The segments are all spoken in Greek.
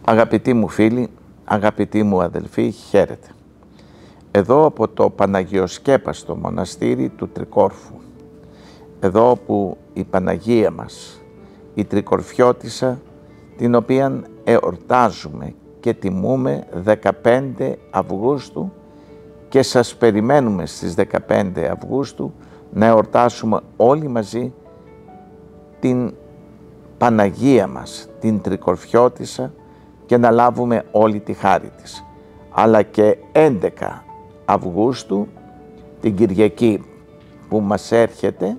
Αγαπητοί μου φίλοι, αγαπητοί μου αδελφοί, χαίρετε. Εδώ από το Παναγιοσκέπαστο μοναστήρι του Τρικόρφου, εδώ που η Παναγία μας, η Τρικορφιώτισσα, την οποία εορτάζουμε και τιμούμε 15 Αυγούστου και σας περιμένουμε στις 15 Αυγούστου να εορτάσουμε όλοι μαζί την Παναγία μας, την Τρικορφιώτισσα, και να λάβουμε όλη τη χάρη της. Αλλά και 11 Αυγούστου, την Κυριακή που μας έρχεται,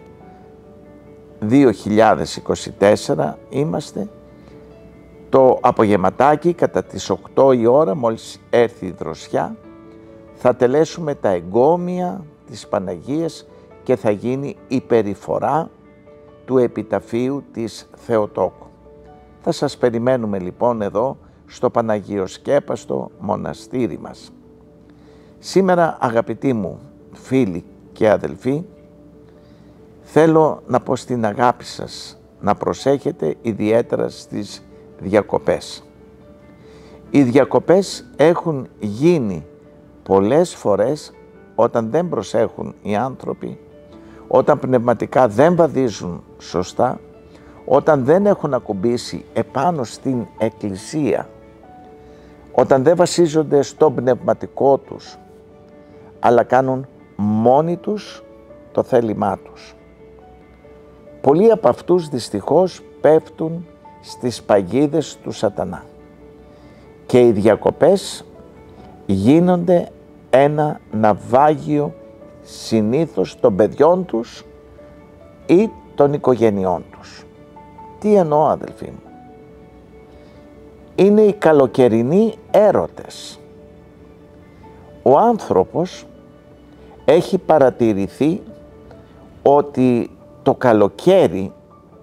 2024 είμαστε, το απογευματάκι κατά τις 8 η ώρα, μόλις έρθει η δροσιά, θα τελέσουμε τα εγκόμια της Παναγίας και θα γίνει η περιφορά του επιταφείου της Θεοτόκου. Θα σας περιμένουμε λοιπόν εδώ στο Παναγιοσκέπαστο μοναστήρι μας. Σήμερα, αγαπητοί μου φίλοι και αδελφοί, θέλω να πω στην αγάπη σας να προσέχετε ιδιαίτερα στις διακοπές. Οι διακοπές έχουν γίνει πολλές φορές όταν δεν προσέχουν οι άνθρωποι, όταν πνευματικά δεν βαδίζουν σωστά, όταν δεν έχουν ακουμπήσει επάνω στην Εκκλησία, όταν δεν βασίζονται στο πνευματικό τους, αλλά κάνουν μόνοι τους το θέλημά τους. Πολλοί από αυτούς δυστυχώς πέφτουν στις παγίδες του σατανά και οι διακοπές γίνονται ένα ναυάγιο συνήθως των παιδιών τους ή των οικογενειών τους. Τι εννοώ, αδελφοί μου? Είναι οι καλοκαιρινοί έρωτες. Ο άνθρωπος έχει παρατηρηθεί ότι το καλοκαίρι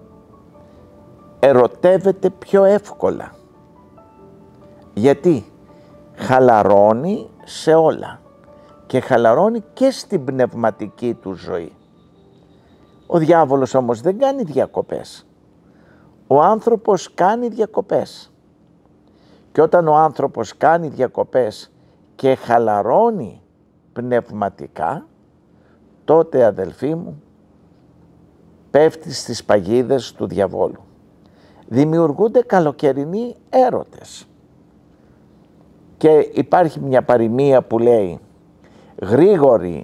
ερωτεύεται πιο εύκολα. Γιατί χαλαρώνει σε όλα και χαλαρώνει και στην πνευματική του ζωή. Ο διάβολος όμως δεν κάνει διακοπές. Ο άνθρωπος κάνει διακοπές. Και όταν ο άνθρωπος κάνει διακοπές και χαλαρώνει πνευματικά, τότε, αδελφοί μου, πέφτει στις παγίδες του διαβόλου. Δημιουργούνται καλοκαιρινοί έρωτες. Και υπάρχει μια παροιμία που λέει «Γρήγοροι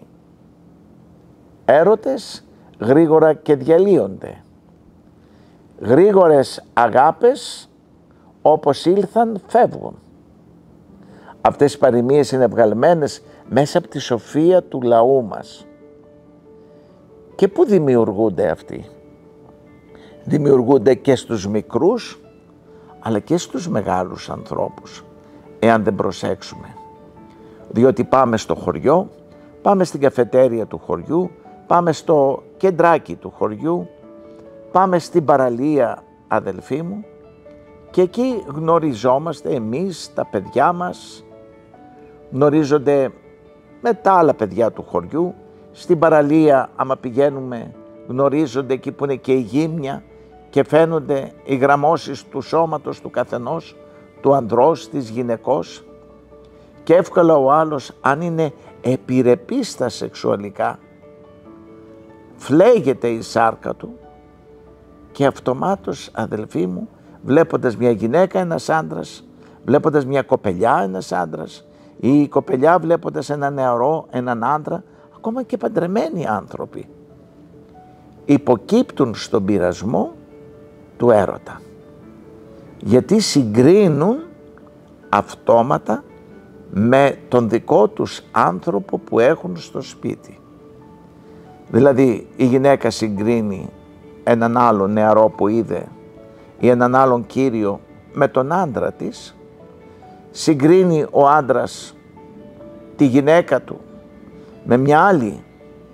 έρωτες, γρήγορα και διαλύονται. Γρήγορες αγάπες, όπως ήλθαν φεύγουν». Αυτές οι παροιμίες είναι βγαλμένες μέσα από τη σοφία του λαού μας. Και πού δημιουργούνται αυτοί? Δημιουργούνται και στους μικρούς, αλλά και στους μεγάλους ανθρώπους, εάν δεν προσέξουμε. Διότι πάμε στο χωριό, πάμε στην καφετέρια του χωριού, πάμε στο κεντράκι του χωριού, πάμε στην παραλία, αδελφοί μου, και εκεί γνωριζόμαστε εμείς, τα παιδιά μας, γνωρίζονται με τα άλλα παιδιά του χωριού. Στην παραλία, άμα πηγαίνουμε, γνωρίζονται εκεί που είναι και η γύμνια και φαίνονται οι γραμμώσεις του σώματος του καθενός, του ανδρός, της γυναικός, και εύκολα ο άλλος, αν είναι επιρρεπής στα σεξουαλικά, φλέγεται η σάρκα του και αυτομάτως, αδελφοί μου, βλέποντας μια γυναίκα ένας άντρας, βλέποντας μια κοπελιά ένας άντρας, ή η κοπελιά βλέποντας έναν νεαρό, έναν άντρα, ακόμα και παντρεμένοι άνθρωποι, υποκύπτουν στον πειρασμό του έρωτα. Γιατί συγκρίνουν αυτόματα με τον δικό τους άνθρωπο που έχουν στο σπίτι. Δηλαδή η γυναίκα συγκρίνει έναν άλλο νεαρό που είδε ή έναν άλλον κύριο με τον άντρα της, συγκρίνει ο άντρας τη γυναίκα του με μια άλλη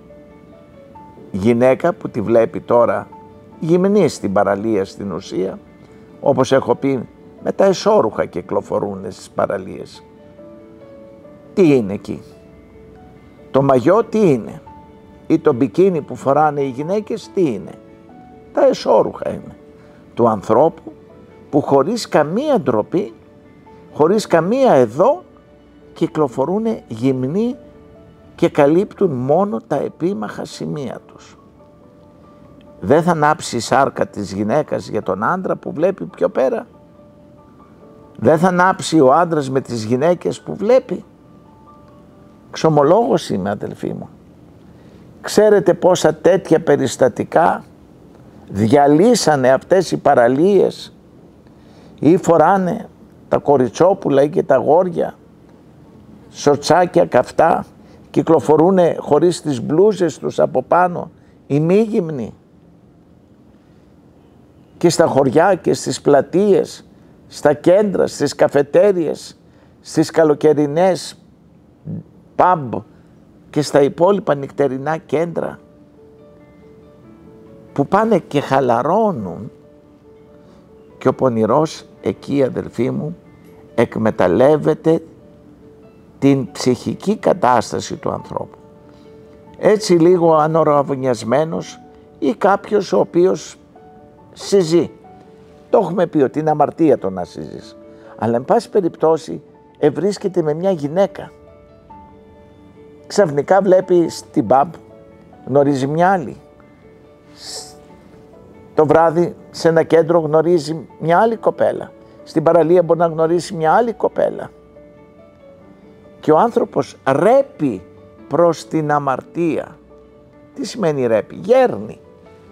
γυναίκα που τη βλέπει τώρα γυμνή στην παραλία, στην ουσία, όπως έχω πει, με τα εσώρουχα κυκλοφορούν στις παραλίες. Τι είναι εκεί? Το μαγιό τι είναι? Ή το μπικίνι που φοράνε οι γυναίκες τι είναι? Τα εσώρουχα είναι του ανθρώπου που χωρίς καμία ντροπή χωρίς καμία εδώ, κυκλοφορούν γυμνοί και καλύπτουν μόνο τα επίμαχα σημεία τους. Δεν θα ανάψει η σάρκα της γυναίκας για τον άντρα που βλέπει πιο πέρα. Δεν θα ανάψει ο άντρας με τις γυναίκες που βλέπει. Ξομολόγος είμαι, αδελφοί μου. Ξέρετε πόσα τέτοια περιστατικά διαλύσανε αυτές οι παραλίες ή φοράνε τα κοριτσόπουλα ή και τα αγόρια σορτσάκια καυτά, κυκλοφορούν χωρίς τις μπλούζες τους από πάνω, ημίγυμνοι. Και στα χωριά και στις πλατείες, στα κέντρα, στις καφετέριες, στις καλοκαιρινές pub και στα υπόλοιπα νυχτερινά κέντρα που πάνε και χαλαρώνουν, και ο πονηρός εκεί, αδελφοί μου, εκμεταλλεύεται την ψυχική κατάσταση του ανθρώπου. Έτσι λίγο ανοραυνιασμένος ή κάποιος ο οποίος συζεί. Το έχουμε πει ότι είναι αμαρτία το να συζείς. Αλλά εν πάση περιπτώσει ευρίσκεται με μια γυναίκα. Ξαφνικά βλέπει στην pub, γνωρίζει μια άλλη. Το βράδυ σε ένα κέντρο γνωρίζει μια άλλη κοπέλα. Στην παραλία μπορεί να γνωρίσει μια άλλη κοπέλα. Και ο άνθρωπος ρέπει προς την αμαρτία. Τι σημαίνει ρέπει? Γέρνει.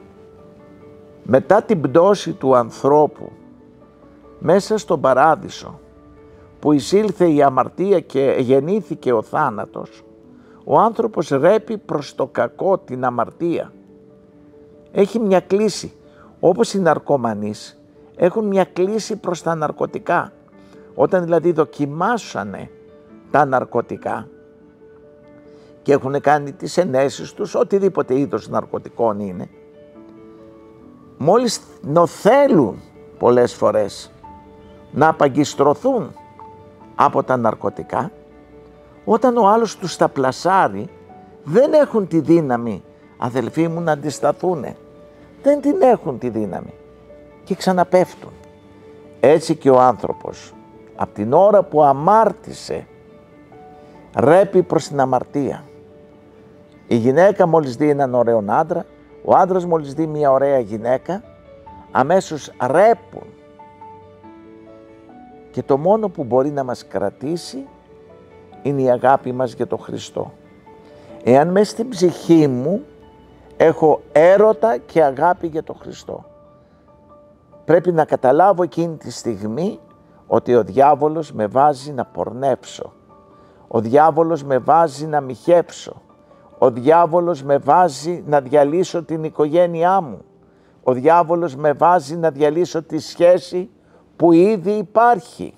Μετά την πτώση του ανθρώπου μέσα στον παράδεισο που εισήλθε η αμαρτία και γεννήθηκε ο θάνατος, ο άνθρωπος ρέπει προς το κακό, την αμαρτία. Έχει μια κλίση, όπως οι ναρκωμανείς έχουν μια κλίση προς τα ναρκωτικά. Όταν δηλαδή δοκιμάσανε τα ναρκωτικά και έχουν κάνει τις ενέσεις τους, οτιδήποτε είδος ναρκωτικών είναι, μόλις θέλουν πολλές φορές να απαγκιστρωθούν από τα ναρκωτικά, όταν ο άλλος τους τα πλασάρει, δεν έχουν τη δύναμη, αδελφοί μου, να αντισταθούν. Δεν την έχουν τη δύναμη και ξαναπέφτουν. Έτσι και ο άνθρωπος, από την ώρα που αμάρτησε, ρέπει προς την αμαρτία. Η γυναίκα μόλις δει έναν ωραίο άντρα, ο άντρας μόλις δει μια ωραία γυναίκα, αμέσως ρέπουν. Και το μόνο που μπορεί να μας κρατήσει είναι η αγάπη μας για τον Χριστό. Εάν μέσα στην ψυχή μου έχω έρωτα και αγάπη για τον Χριστό, πρέπει να καταλάβω εκείνη τη στιγμή ότι ο διάβολος με βάζει να πορνέψω. Ο διάβολος με βάζει να μοιχέψω. Ο διάβολος με βάζει να διαλύσω την οικογένειά μου. Ο διάβολος με βάζει να διαλύσω τη σχέση που ήδη υπάρχει.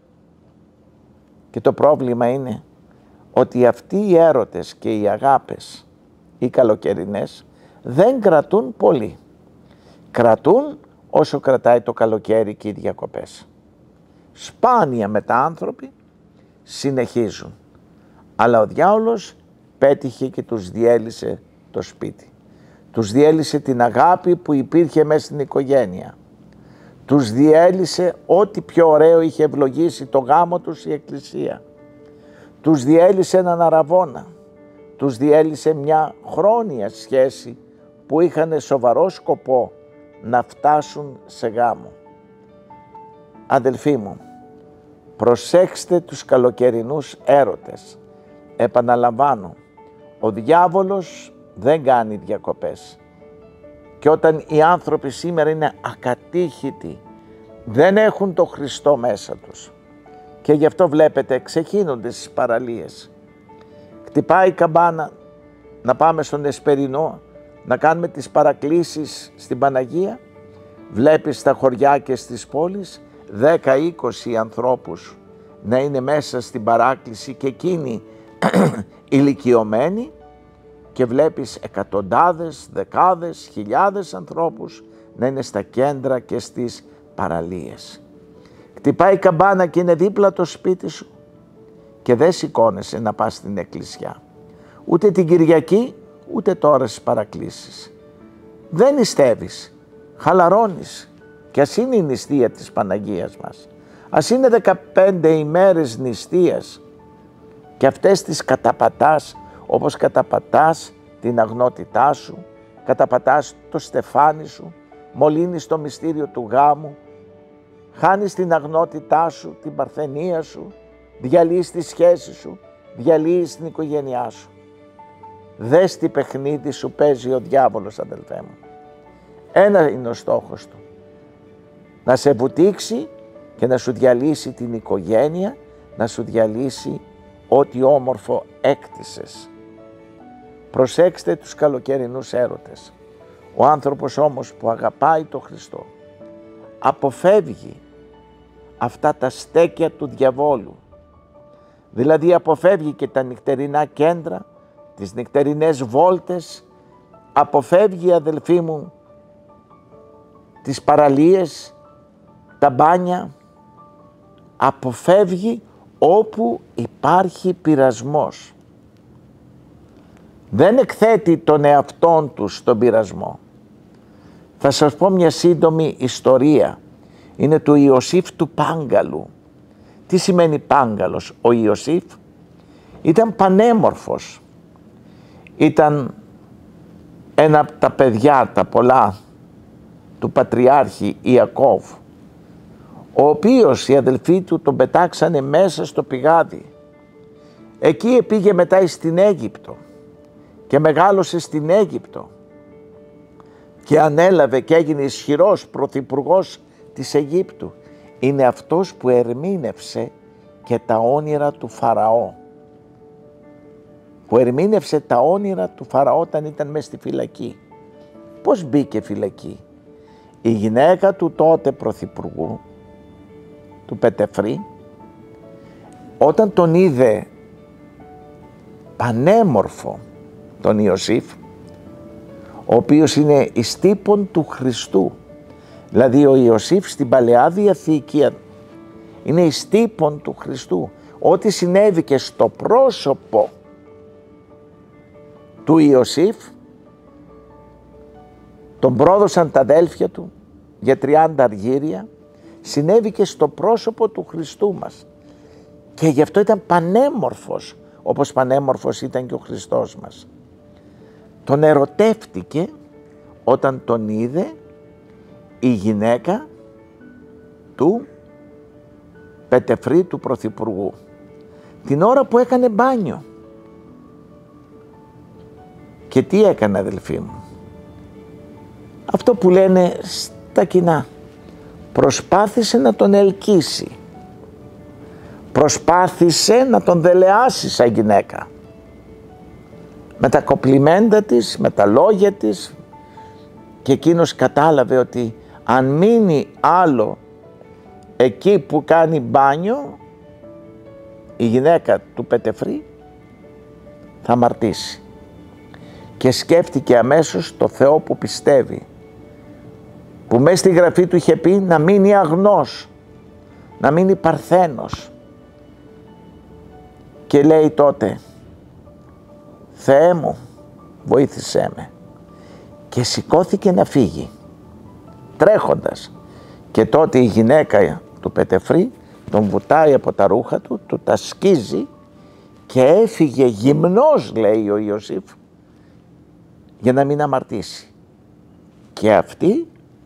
Και το πρόβλημα είναι ότι αυτοί οι έρωτες και οι αγάπες, οι καλοκαιρινές, δεν κρατούν πολύ. Κρατούν όσο κρατάει το καλοκαίρι και οι διακοπές. Σπάνια μετάνθρωποι συνεχίζουν. Αλλά ο διάολος πέτυχε και τους διέλυσε το σπίτι. Τους διέλυσε την αγάπη που υπήρχε μέσα στην οικογένεια. Τους διέλυσε ό,τι πιο ωραίο είχε ευλογήσει το γάμο τους η Εκκλησία. Τους διέλυσε έναν αραβώνα. Τους διέλυσε μια χρόνια σχέση που είχαν σοβαρό σκοπό να φτάσουν σε γάμο. Αδελφοί μου, προσέξτε τους καλοκαιρινούς έρωτες. Επαναλαμβάνω, ο διάβολος δεν κάνει διακοπές. Και όταν οι άνθρωποι σήμερα είναι ακατήχητοι, δεν έχουν το Χριστό μέσα τους. Και γι' αυτό βλέπετε ξεχύνονται στις παραλίες. Χτυπάει η καμπάνα να πάμε στον Εσπερινό, να κάνουμε τις παρακλήσεις στην Παναγία. Βλέπεις στα χωριά και στις πόλεις 10-20 ανθρώπους να είναι μέσα στην παράκληση και εκείνοι ηλικιωμένοι, και βλέπεις εκατοντάδες, δεκάδες, χιλιάδες ανθρώπους να είναι στα κέντρα και στις παραλίες. Χτυπάει η καμπάνα και είναι δίπλα το σπίτι σου και δεν σηκώνεσαι να πας στην εκκλησιά. Ούτε την Κυριακή, ούτε τώρα στις παρακλήσεις. Δεν νηστεύεις, χαλαρώνεις, και ας είναι η νηστεία της Παναγίας μας. Ας είναι 15 ημέρες νηστείας και αυτές τις καταπατάς όπως καταπατάς την αγνότητά σου, καταπατάς το στεφάνι σου, μολύνεις το μυστήριο του γάμου, χάνεις την αγνότητά σου, την παρθενία σου, διαλύεις τη σχέση σου, διαλύεις την οικογένειά σου. Δες τι παιχνίδι σου παίζει ο διάβολος, αδελφέ μου. Ένα είναι ο στόχος του. Να σε βουτήξει και να σου διαλύσει την οικογένεια, να σου διαλύσει ό,τι όμορφο έκτισες. Προσέξτε τους καλοκαιρινούς έρωτες. Ο άνθρωπος όμως που αγαπάει τον Χριστό αποφεύγει αυτά τα στέκια του διαβόλου. Δηλαδή αποφεύγει και τα νυχτερινά κέντρα, τις νυχτερινές βόλτες, αποφεύγει, αδελφοί μου, τις παραλίες, τα μπάνια, αποφεύγει όπου υπάρχει πειρασμός. Δεν εκθέτει τον εαυτόν του στον πειρασμό. Θα σας πω μια σύντομη ιστορία. Είναι του Ιωσήφ του Πάγκαλου. Τι σημαίνει Πάγκαλος? Ο Ιωσήφ ήταν πανέμορφος. Ήταν ένα από τα παιδιά, τα πολλά, του πατριάρχη Ιακώβ, ο οποίος οι αδελφοί του τον πετάξανε μέσα στο πηγάδι. Εκεί πήγε μετά στην Αίγυπτο και μεγάλωσε στην Αίγυπτο και ανέλαβε και έγινε ισχυρός πρωθυπουργός της Αιγύπτου. Είναι αυτός που ερμήνευσε και τα όνειρα του Φαραώ. Που ερμήνευσε τα όνειρα του Φαραώ όταν ήταν μέσα στη φυλακή. Πώς μπήκε φυλακή? Η γυναίκα του τότε πρωθυπουργού, του Πετεφρή, όταν τον είδε πανέμορφο τον Ιωσήφ, ο οποίος είναι εις τύπον του Χριστού, δηλαδή ο Ιωσήφ στην Παλαιά Διαθήκη είναι εις τύπον του Χριστού. Ό,τι συνέβη και στο πρόσωπο του Ιωσήφ, τον πρόδωσαν τα αδέλφια του για 30 αργύρια, συνέβη και στο πρόσωπο του Χριστού μας. Και γι' αυτό ήταν πανέμορφος, όπως πανέμορφος ήταν και ο Χριστός μας. Τον ερωτεύτηκε όταν τον είδε η γυναίκα του Πετεφρή, του πρωθυπουργού, την ώρα που έκανε μπάνιο. Και τι έκανε, αδελφοί μου? Αυτό που λένε στα κοινά. Προσπάθησε να τον ελκύσει. Προσπάθησε να τον δελεάσει σαν γυναίκα. Με τα κοπλιμέντα της, με τα λόγια της, και εκείνος κατάλαβε ότι αν μείνει άλλο εκεί που κάνει μπάνιο, η γυναίκα του Πετεφρή θα αμαρτήσει. Και σκέφτηκε αμέσως το Θεό που πιστεύει, που μέσα στη γραφή του είχε πει να μείνει αγνός, να μείνει παρθένος. Και λέει τότε, Θεέ μου, βοήθησέ με. Και σηκώθηκε να φύγει, τρέχοντας. Και τότε η γυναίκα του Πετεφρή τον βουτάει από τα ρούχα του, του τα σκίζει και έφυγε γυμνός, λέει ο Ιωσήφ, για να μην αμαρτήσει. Και αυτή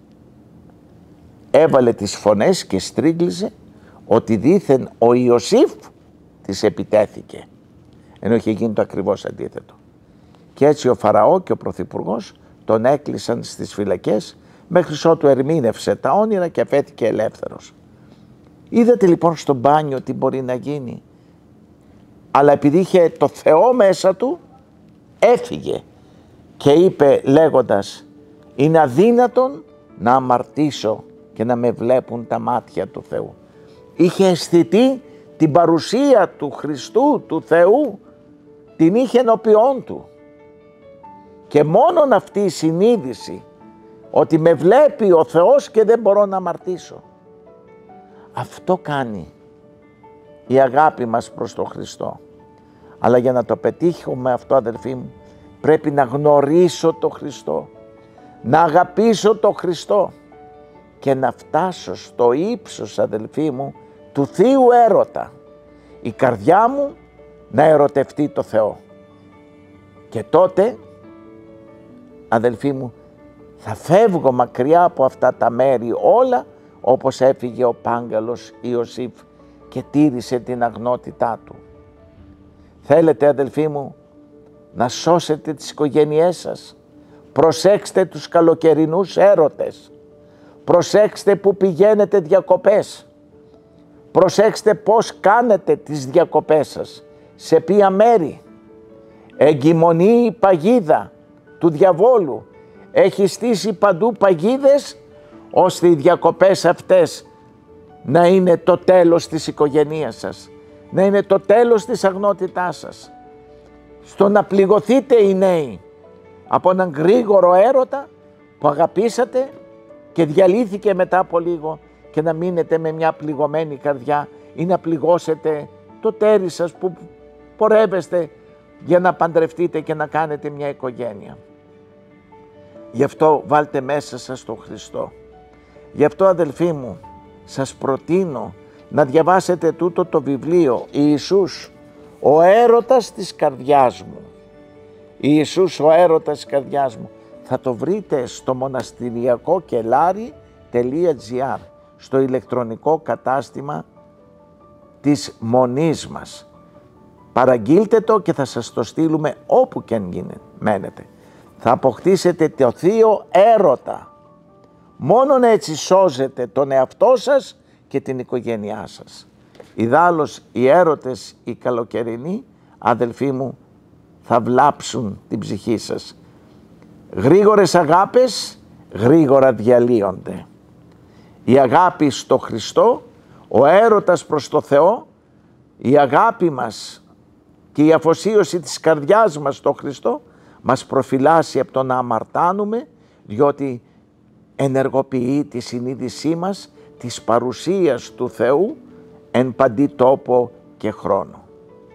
έβαλε τις φωνές και στρίγγλιζε ότι δήθεν ο Ιωσήφ της επιτέθηκε, ενώ είχε γίνει το ακριβώς αντίθετο. Και έτσι ο Φαραώ και ο πρωθυπουργός τον έκλεισαν στις φυλακές μέχρι ότου ερμήνευσε τα όνειρα και αφέθηκε ελεύθερος. Είδατε λοιπόν στο μπάνιο τι μπορεί να γίνει, αλλά επειδή είχε το Θεό μέσα του, έφυγε και είπε λέγοντας, είναι αδύνατον να αμαρτήσω και να με βλέπουν τα μάτια του Θεού. Είχε αισθητεί την παρουσία του Χριστού, του Θεού, την είχε ενώπιόν του. Και μόνον αυτή η συνείδηση ότι με βλέπει ο Θεός και δεν μπορώ να αμαρτήσω. Αυτό κάνει η αγάπη μας προς τον Χριστό. Αλλά για να το πετύχουμε αυτό, αδελφοί μου, πρέπει να γνωρίσω τον Χριστό, να αγαπήσω τον Χριστό και να φτάσω στο ύψος, αδελφοί μου, του θείου έρωτα, η καρδιά μου να ερωτευτεί το Θεό. Και τότε, αδελφοί μου, θα φεύγω μακριά από αυτά τα μέρη όλα, όπως έφυγε ο πάγκαλος Ιωσήφ και τήρησε την αγνότητά του. Θέλετε, αδελφοί μου, να σώσετε τις οικογένειές σας? Προσέξτε τους καλοκαιρινούς έρωτες. Προσέξτε που πηγαίνετε διακοπές. Προσέξτε πώς κάνετε τις διακοπές σας, σε ποια μέρη. Εγκυμονεί η παγίδα του διαβόλου. Έχει στήσει παντού παγίδες, ώστε οι διακοπές αυτές να είναι το τέλος της οικογένειας σας, να είναι το τέλος της αγνότητάς σας. Στο να πληγωθείτε οι νέοι από έναν γρήγορο έρωτα που αγαπήσατε και διαλύθηκε μετά από λίγο, και να μείνετε με μια πληγωμένη καρδιά, ή να πληγώσετε το τέρι σας που πορεύεστε για να παντρευτείτε και να κάνετε μια οικογένεια. Γι' αυτό βάλτε μέσα σας τον Χριστό. Γι' αυτό, αδελφοί μου, σας προτείνω να διαβάσετε τούτο το βιβλίο, Ιησούς, ο έρωτας της καρδιάς μου. Ιησούς, ο έρωτας της καρδιάς μου. Θα το βρείτε στο monastirιακokellari.gr, στο ηλεκτρονικό κατάστημα της Μονής μας. Παραγγείλτε το και θα σας το στείλουμε όπου και αν μένετε. Θα αποκτήσετε το θείο έρωτα. Μόνον έτσι σώζετε τον εαυτό σας και την οικογένειά σας. Ιδάλλως οι έρωτες οι καλοκαιρινοί, αδελφοί μου, θα βλάψουν την ψυχή σας. Γρήγορες αγάπες γρήγορα διαλύονται. Η αγάπη στο Χριστό, ο έρωτας προς το Θεό, η αγάπη μας και η αφοσίωση της καρδιάς μας στο Χριστό μας προφυλάσσει από το να αμαρτάνουμε, διότι ενεργοποιεί τη συνείδησή μας της παρουσίας του Θεού εν παντή τόπο και χρόνο.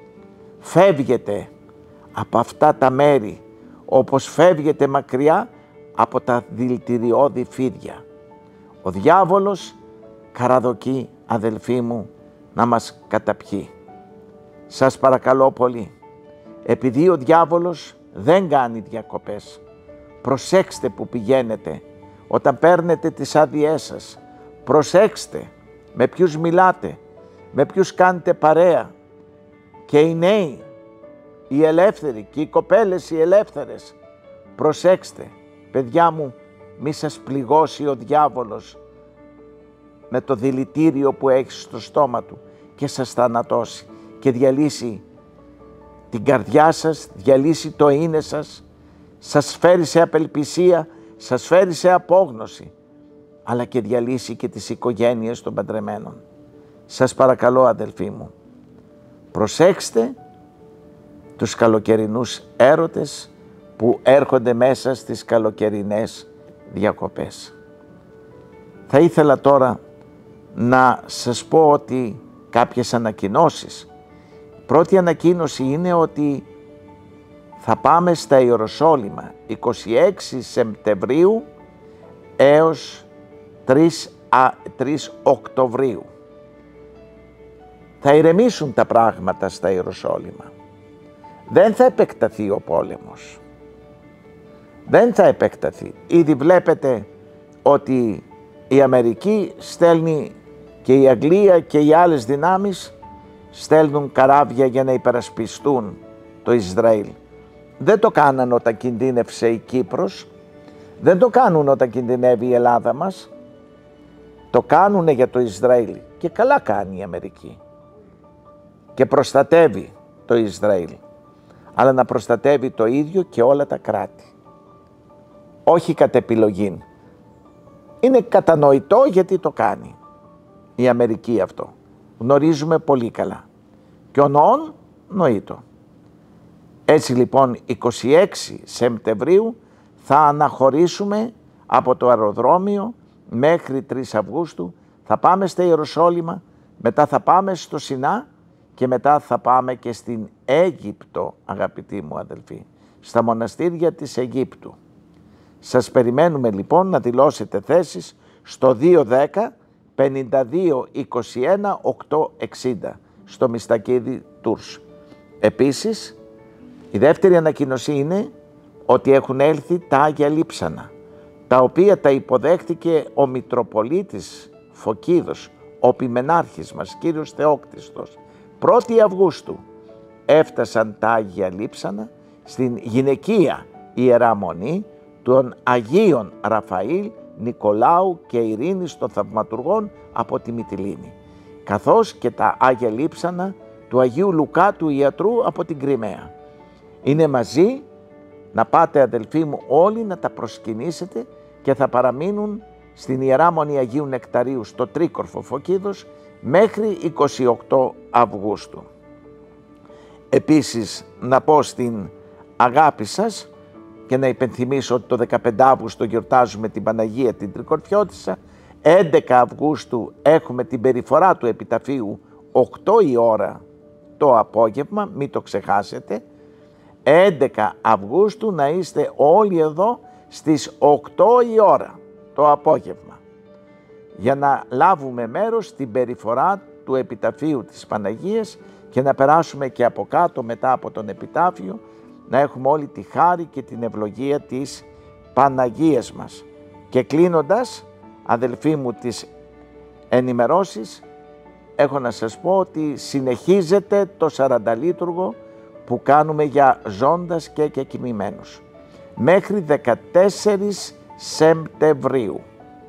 Φεύγετε από αυτά τα μέρη όπως φεύγετε μακριά από τα δηλητηριώδη φίδια. Ο διάβολος καραδοκεί, αδελφοί μου, να μας καταπιεί. Σας παρακαλώ πολύ, επειδή ο διάβολος δεν κάνει διακοπές, προσέξτε που πηγαίνετε όταν παίρνετε τις άδειές σας. Προσέξτε με ποιους μιλάτε, με ποιους κάνετε παρέα. Και οι νέοι, οι ελεύθεροι και οι κοπέλες οι ελεύθερες, προσέξτε, παιδιά μου, μη σας πληγώσει ο διάβολος με το δηλητήριο που έχει στο στόμα του και σας θανατώσει και διαλύσει την καρδιά σας, διαλύσει το είναι σας, σας φέρει σε απελπισία, σας φέρει σε απόγνωση, αλλά και διαλύσει και τις οικογένειες των παντρεμένων. Σας παρακαλώ, αδελφοί μου, προσέξτε τους καλοκαιρινούς έρωτες που έρχονται μέσα στις καλοκαιρινές διακοπές. Θα ήθελα τώρα να σας πω ότι κάποιες ανακοινώσεις. Η πρώτη ανακοίνωση είναι ότι θα πάμε στα Ιεροσόλυμα 26 Σεπτεμβρίου έως 3 Οκτωβρίου. Θα ηρεμήσουν τα πράγματα στα Ιεροσόλυμα. Δεν θα επεκταθεί ο πόλεμος. Δεν θα επεκταθεί. Ήδη βλέπετε ότι η Αμερική στέλνει και η Αγγλία και οι άλλες δυνάμεις στέλνουν καράβια για να υπερασπιστούν το Ισραήλ. Δεν το κάναν όταν κινδύνευσε η Κύπρος, δεν το κάνουν όταν κινδυνεύει η Ελλάδα μας, το κάνουν για το Ισραήλ και καλά κάνει η Αμερική και προστατεύει το Ισραήλ, αλλά να προστατεύει το ίδιο και όλα τα κράτη. Όχι κατ' επιλογή. Είναι κατανοητό γιατί το κάνει η Αμερική αυτό. Γνωρίζουμε πολύ καλά. Και ο νοών νοήτο. Έτσι λοιπόν 26 Σεπτεμβρίου θα αναχωρήσουμε από το αεροδρόμιο μέχρι 3 Αυγούστου. Θα πάμε στα Ιεροσόλυμα, μετά θα πάμε στο Σινά και μετά θα πάμε και στην Αίγυπτο, αγαπητοί μου αδελφοί, στα μοναστήρια της Αιγύπτου. Σας περιμένουμε λοιπόν να δηλώσετε θέσεις στο 210 52 21 860 στο Μιστακίδη Tours. Επίσης, η δεύτερη ανακοίνωση είναι ότι έχουν έλθει τα Άγια Λείψανα, τα οποία τα υποδέχτηκε ο Μητροπολίτης Φωκίδος, ο Πιμενάρχης μας, κύριος Θεόκτιστος. 1η Αυγούστου έφτασαν τα Άγια Λείψανα στην γυναικεία Ιερά Μονή των Αγίων Ραφαήλ, Νικολάου και Ειρήνης των Θαυματουργών από τη Μυτιλήνη, καθώς και τα Άγια Λείψανα του Αγίου Λουκά του Ιατρού από την Κριμαία. Είναι μαζί, να πάτε αδελφοί μου όλοι να τα προσκυνήσετε, και θα παραμείνουν στην Ιερά Μονή Αγίου Νεκταρίου στο Τρίκορφο Φωκίδος μέχρι 28 Αυγούστου. Επίσης να πω στην αγάπη σας και να υπενθυμίσω ότι το 15 Αύγουστο γιορτάζουμε την Παναγία την Τρικορφιώτισσα. 11 Αυγούστου έχουμε την περιφορά του επιταφείου 8 η ώρα το απόγευμα, μην το ξεχάσετε. 11 Αυγούστου να είστε όλοι εδώ στις 8 η ώρα το απόγευμα για να λάβουμε μέρος στην περιφορά του επιταφείου της Παναγίας και να περάσουμε και από κάτω μετά από τον επιτάφιο, να έχουμε όλη τη χάρη και την ευλογία της Παναγίας μας. Και κλείνοντας, αδελφοί μου, τις ενημερώσεις, έχω να σας πω ότι συνεχίζεται το 40 που κάνουμε για ζώντας και κεκοιμημένους μέχρι 14 Σεπτεμβρίου.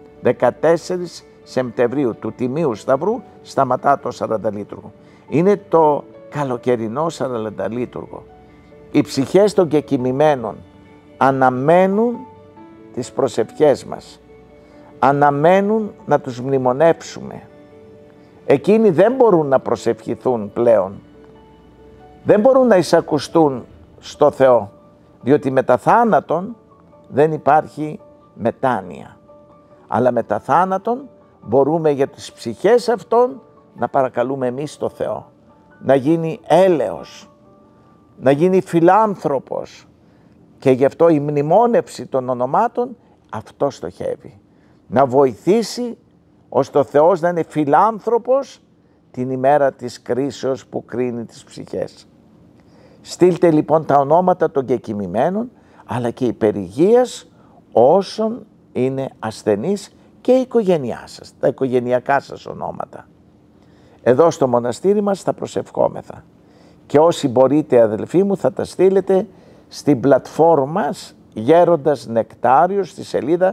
14 Σεπτεμβρίου του Τιμίου Σταυρού σταματά το 40. Είναι το καλοκαιρινό 40. Οι ψυχές των κεκοιμημένων αναμένουν τις προσευχές μας, αναμένουν να τους μνημονέψουμε. Εκείνοι δεν μπορούν να προσευχηθούν πλέον, δεν μπορούν να εισακουστούν στο Θεό, διότι μετά θάνατον δεν υπάρχει μετάνοια. Αλλά μετά θάνατον μπορούμε για τις ψυχές αυτών να παρακαλούμε εμείς το Θεό, να γίνει έλεος, να γίνει φιλάνθρωπος, και γι' αυτό η μνημόνευση των ονομάτων αυτό στοχεύει. Να βοηθήσει ώστε ο Θεός να είναι φιλάνθρωπος την ημέρα της κρίσεως που κρίνει τις ψυχές. Στείλτε λοιπόν τα ονόματα των κεκοιμημένων αλλά και υπερηγείας όσων είναι ασθενείς και η οικογένειά σας, τα οικογενειακά σας ονόματα. Εδώ στο μοναστήρι μας θα προσευχόμεθα και όσοι μπορείτε αδελφοί μου θα τα στείλετε στην πλατφόρμα Γέροντας Νεκτάριος, στη σελίδα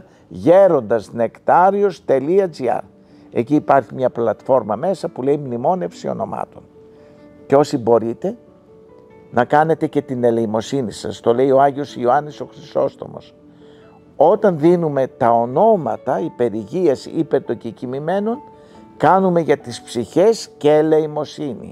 γέροντασνεκτάριος.gr. Εκεί υπάρχει μια πλατφόρμα μέσα που λέει μνημόνευση ονομάτων. Και όσοι μπορείτε να κάνετε και την ελεημοσύνη σας, το λέει ο Άγιος Ιωάννης ο Χρυσόστομος. Όταν δίνουμε τα ονόματα υπερηγείας υπέρ των κεκοιμημένων, κάνουμε για τις ψυχές και ελεημοσύνη.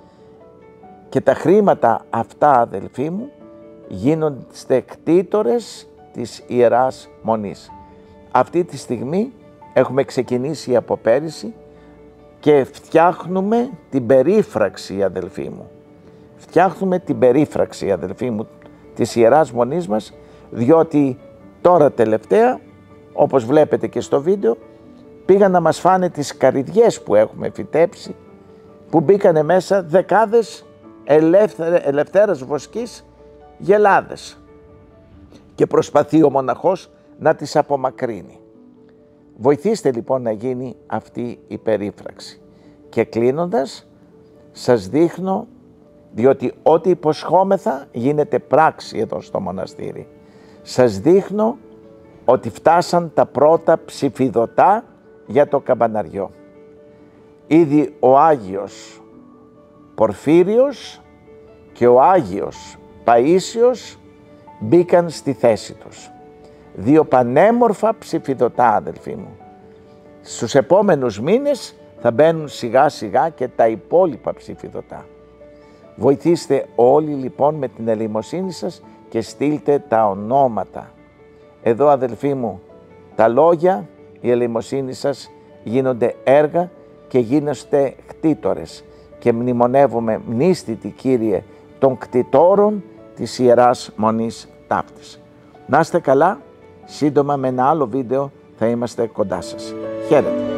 Και τα χρήματα αυτά αδελφοί μου γίνονται κτήτορες της Ιεράς Μονής. Αυτή τη στιγμή έχουμε ξεκινήσει από πέρυσι και φτιάχνουμε την περίφραξη αδελφοί μου. Φτιάχνουμε την περίφραξη αδελφοί μου της Ιεράς Μονής μας, διότι τώρα τελευταία, όπως βλέπετε και στο βίντεο, πήγαν να μας φάνε τις καρυδιές που έχουμε φυτέψει, που μπήκανε μέσα δεκάδες ελευθέρας βοσκής γελάδες και προσπαθεί ο μοναχός να τις απομακρύνει. Βοηθήστε λοιπόν να γίνει αυτή η περίφραξη. Και κλείνοντας, σας δείχνω, διότι ό,τι υποσχόμεθα γίνεται πράξη εδώ στο μοναστήρι. Σας δείχνω ότι φτάσαν τα πρώτα ψηφιδωτά για το καμπαναριό. Ήδη ο Άγιος Πορφύριος και ο Άγιος Παΐσιος μπήκαν στη θέση τους. Δύο πανέμορφα ψηφιδωτά αδελφοί μου. Στους επόμενους μήνες θα μπαίνουν σιγά σιγά και τα υπόλοιπα ψηφιδωτά. Βοηθήστε όλοι λοιπόν με την ελεημοσύνη σας και στείλτε τα ονόματα. Εδώ αδελφοί μου, τα λόγια, η ελεημοσύνη σας γίνονται έργα και γίνεστε κτήτορες και μνημονεύουμε μνήστητη Κύριε των κτητόρων της Ιεράς Μονής Ταύτης. Να είστε καλά, σύντομα με ένα άλλο βίντεο θα είμαστε κοντά σας. Χαίρετε.